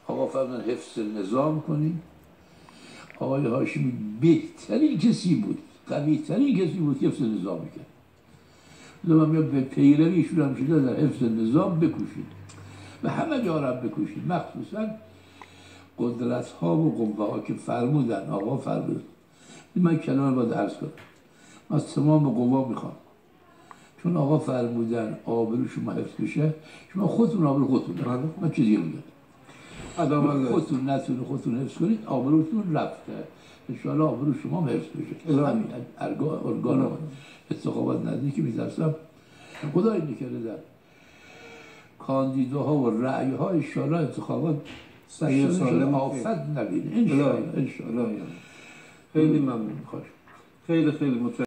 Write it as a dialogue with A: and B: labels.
A: آقا فرمودن حفظ نظام کنیم. آقای هاشمی بهترین کسی بود، قوی‌ترین کسی بود که حفظ نظام میکرد. من میگم به پیروی ایشون هم شده در حفظ نظام بکوشید و همه جا را بکوشید، مخصوصا قدرت ها و قوه ها که فرمودن. آقا فرمود، من کلمه باید عرض کنم، من از تمام قوا میخوام، چون آقا فرمودن آبرو شما حفظ بشه، شما خودتون آبرو خودتون نکنید. من چیزی میگم خودتون نتونه خودتون حفظ کنید، آبروتون رفته. انشاءالله آبرو شما حفظ بشه. همین ارگان انتخابات نزدیک میترسم خدای نکرده در کاندیداها و رأی ها انشاءالله انتخابات سالم آفت نبینه. انشاءالله.
B: خیلی ممنون. خیلی متشکرم.